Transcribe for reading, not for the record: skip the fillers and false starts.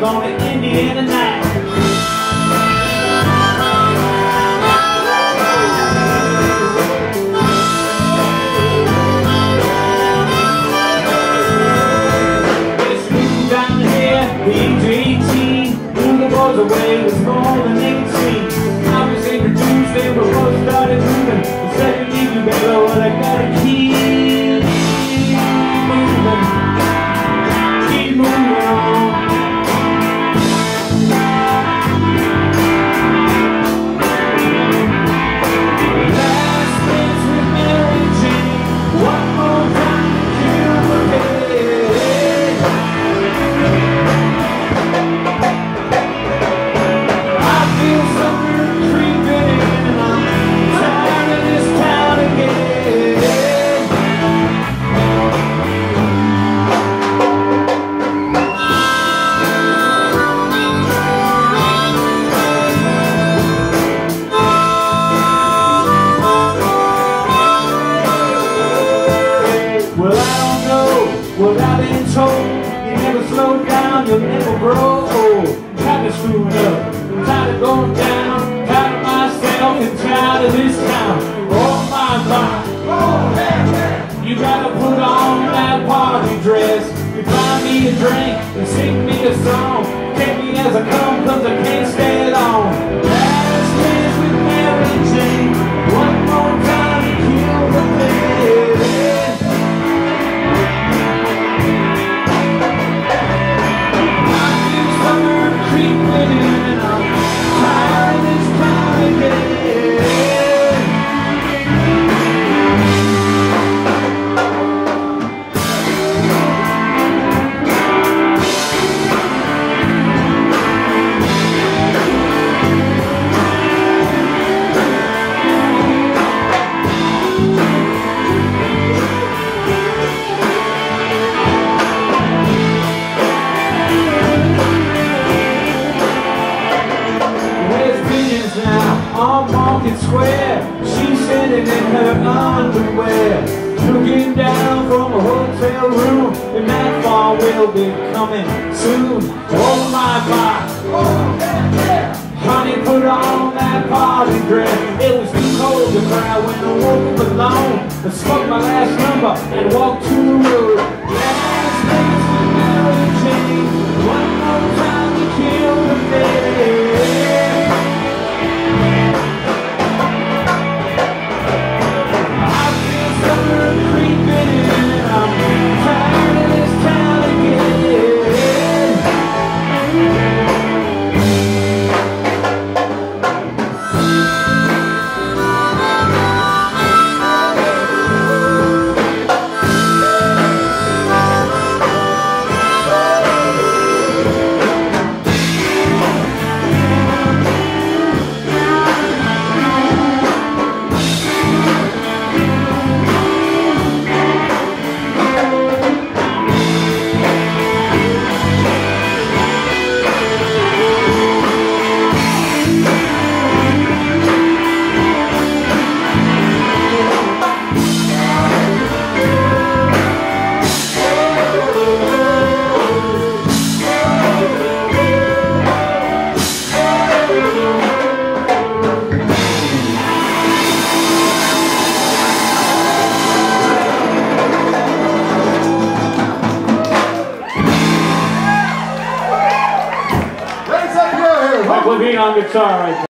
was on the Indiana night. It's moving down here, the age of 18. Moving boys away was more than 18. I was introduced, they were both started moving. The second you better, well, I gotta keep moving on. Last dance with Mary Jane, one more time to kill the bed. I feel summer creeping in, and I'm tired of this town again. Well, I don't know what I've been told. You never slow down, you'll never grow old. I'm tired of screwing up, I'm tired of going down, tired of myself and tired of this town. Oh my God, you gotta put on that party dress. You buy me a drink and sing me a song. Take me as I come, cause I can't stay long. Last dance with Mary Jane, one more time to kill the bed. On Market Square, she's sitting in her underwear, looking down from a hotel room, and that fall will be coming soon. Oh my God, honey, put on that party dress. It was too cold to cry when I woke up alone. I smoked my last number and walked to the road. Last dance with Mary Jane, one more time to kill the bed. We'll be on guitar right there.